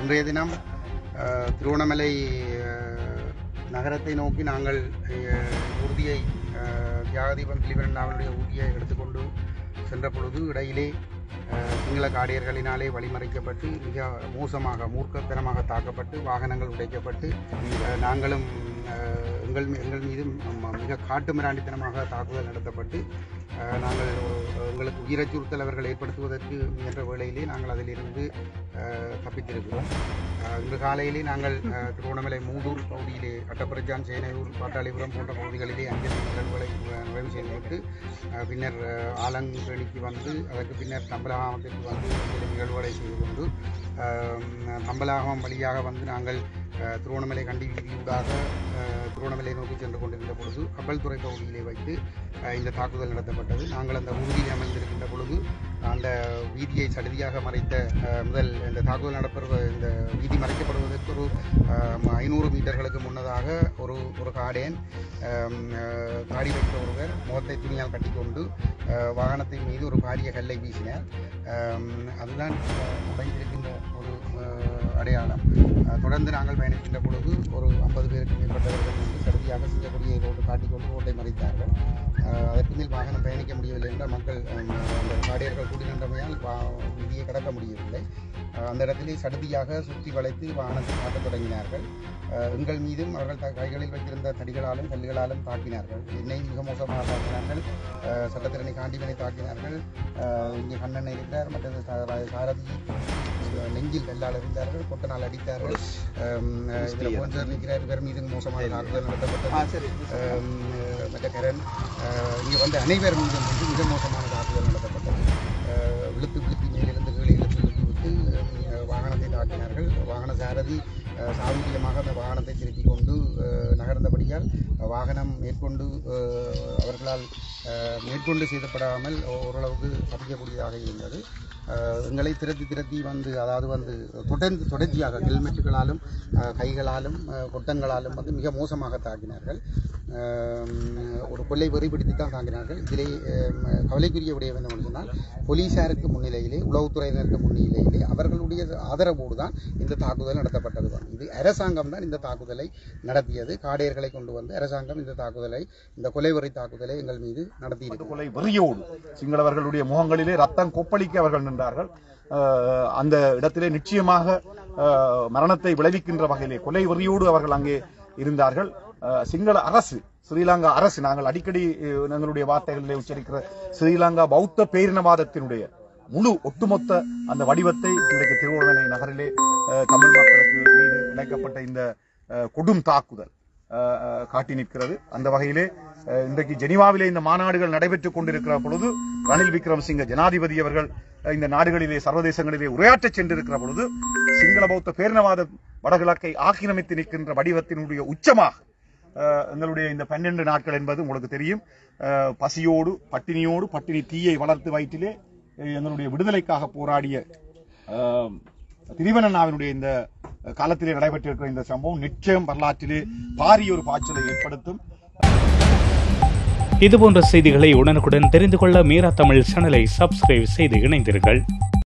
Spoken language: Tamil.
இன்றைய தினம் திருவண்ணாமலை நகரத்தை நோக்கி நாங்கள் ஊர்தியை தியாகதீபம் கிளிவரண்டாவினுடைய ஊர்தியை எடுத்துக்கொண்டு சென்ற பொழுது இடையிலே சிங்கள காடியர்களினாலே வழிமறைக்கப்பட்டு மிக மோசமாக மூர்க்கத்தனமாக தாக்கப்பட்டு வாகனங்கள் உடைக்கப்பட்டு நாங்களும் எங்கள் மீது மிக காட்டு மிராண்டித்தனமாக தாக்குதல் நடத்தப்பட்டு நாங்கள் எங்களுக்கு உயிரச்சுறுத்தல் அவர்கள் ஏற்படுத்துவதற்கு முயன்ற வேளையிலே நாங்கள் அதிலிருந்து தப்பித்திருக்கிறோம். இன்று காலையிலே நாங்கள் திருவண்ணாமலை மூதூர் பகுதியிலே கட்டப்பிரஜான் சேனையூர் பாட்டாளிபுரம் போன்ற பகுதிகளிலே அஞ்சல் நிகழ்வுகளை நிறைவு செய்துவிட்டு பின்னர் ஆலங்கேணிக்கு வந்து அதற்கு பின்னர் தம்பலாகமத்திற்கு வந்து நிகழ்வுகளை செய்து கொண்டு தம்பலாகம் வழியாக வந்து நாங்கள் திருவண்ணாமலை கண்டி வீதியூடாக திருவண்ணாமலை நோக்கி சென்று கொண்டிருந்த பொழுது கப்பல்துறை பகுதியிலே வைத்து இந்த தாக்குதல் நடத்தப்பட்டது. நாங்கள் அந்த ஊர்தியில் அமைந்திருக்கின்ற பொழுது அந்த வீதியை சடுதியாக மறைத்த முதல் இந்த தாக்குதல் நடப்பது இந்த வீதி மறைக்கப்படுவதற்கு ஒரு 500 மீட்டர்களுக்கு முன்னதாக ஒரு காடேன் காடி வைத்த ஒருவர் முகத்தை துணியால் கட்டிக்கொண்டு வாகனத்தின் மீது ஒரு பாரிய கல்லை வீசினார். அதுதான் உடைந்திருக்கின்ற ஒரு அடையாளம். தொடர்ந்து நாங்கள் பயணிக்கின்ற பொழுது ஒரு 50 பேருக்கு மேற்பட்டவர்கள் வந்து சடுதியாக சிங்கக்குடியை ரோடு காட்டிக்கொண்டு ரோட்டை மறைத்தார்கள். அதற்கு மேல் வாகனம் பயணிக்க முடியவில்லை என்றால் மக்கள் அந்த காடியர்கள் கூடி நின்றமையால் வீதியை கடக்க முடியவில்லை. அந்த இடத்திலே சடுதியாக சுற்றி வளைத்து வாகனத்தை காட்டத் தொடங்கினார்கள். எங்கள் மீதும் அவர்கள் கைகளில் வைத்திருந்த தடிகளாலும் கல்லுகளாலும் தாக்கினார்கள். என்னை மிக மோசமாக தாக்கினார்கள். சட்டத்திறனை காண்டிமனை தாக்கினார்கள். இங்கே கண்ணனை இருக்கிறார், மற்றது சாரதி நெஞ்சில் கல்லால் இருந்தார்கள், கொட்டனால் அடித்தார்கள். இதில் போன்சர் நிற்கிறார், இவர் மீது மோசமாக தாக்குதல் நடத்தப்பட்டது. மற்ற கரண் இங்கே வந்து அனைவர் மீதும் வந்து மிக மோசமான தாக்குதல் நடத்தப்பட்டது. இழுத்து மேலிருந்து கீழே இழுத்து விட்டு வாகனத்தை தாக்கினார்கள். வாகன சாரதி சாதுரியமாக அந்த வாகனத்தை திருப்பி கொண்டு நகர்ந்தபடியால் வாகனம் அவர்களால் மேற்கொண்டு செய்யப்படாமல் ஓரளவுக்கு தப்பிக்கக்கூடியதாக இருந்தது. எங்களை திரட்டி வந்து அதாவது வந்து தொடர்ச்சியாக ஹெல்மெட்டுகளாலும் கைகளாலும் கொட்டங்களாலும் வந்து மிக மோசமாக தாக்கினார்கள். ஒரு கொள்ளை வெறிபிடித்து தான் தாங்கினார்கள். இதிலே கவலைக்குரிய விடயம் என்னவென்று சொன்னால் போலீசாருக்கு முன்னிலையிலே உளவுத்துறையினருக்கு முன்னிலையிலே அவர்களுடைய ஆதரவோடு தான் இந்த தாக்குதல் நடத்தப்பட்டது. இது அரசாங்கம் தான் இந்த தாக்குதலை நடத்தியது. காடையர்களை கொண்டு வந்து அரசாங்கம் இந்த தாக்குதலை, இந்த கொலைவெறி தாக்குதலை எங்கள் மீது நடத்தியிருக்கிறது. கொலை வெறியோடு சிங்களவர்களுடைய முகங்களிலே ரத்தம் கொப்பளிக்க அவர்கள் நின்றார்கள். அந்த இடத்திலே நிச்சயமாக மரணத்தை விளைவிக்கின்ற வகையிலே கொலை வெறியோடு அவர்கள் அங்கே இருந்தார்கள். சிங்கள அரசு, ஸ்ரீலங்கா அரசு, நாங்கள் அடிக்கடி எங்களுடைய வார்த்தைகளிலே உச்சரிக்கிற ஸ்ரீலங்கா பௌத்த பேரினவாதத்தினுடைய முழு ஒட்டுமொத்த அந்த வடிவத்தை இன்றைக்கு திருவண்ணாமலை நகரிலே தமிழ் மக்களுக்கு மீது இணைக்கப்பட்ட இந்த கொடும் தாக்குதல் காட்டி நிற்கிறது. அந்த வகையிலே இன்றைக்கு ஜெனீவாவிலே இந்த மாநாடுகள் நடைபெற்றுக் கொண்டிருக்கிற பொழுது ரணில் விக்ரமசிங்க ஜனாதிபதி அவர்கள் இந்த நாடுகளிலே சர்வதேசங்களிலே உரையாற்ற சென்றிருக்கிற பொழுது சிங்கள பௌத்த பேரினவாத வடகிழக்கை ஆக்கிரமித்து நிற்கின்ற வடிவத்தினுடைய உச்சமாக எங்களுடைய இந்த 12 நாட்கள் என்பது உங்களுக்கு தெரியும். பசியோடு பட்டினி தீயை வளர்த்து வயிற்றிலே எங்களுடைய விடுதலைக்காக போராடிய திரிவனண்ணாவினுடைய இந்த காலத்திலே நடைபெற்றிருக்கிற இந்த சம்பவம் நிச்சயம் வரலாற்றிலே பாரிய ஒரு பாய்ச்சலை ஏற்படுத்தும். இதுபோன்ற செய்திகளை உடனுக்குடன் தெரிந்து கொள்ள மீரா தமிழ் சேனலை சப்ஸ்கிரைப் செய்து இணைந்தீர்கள்.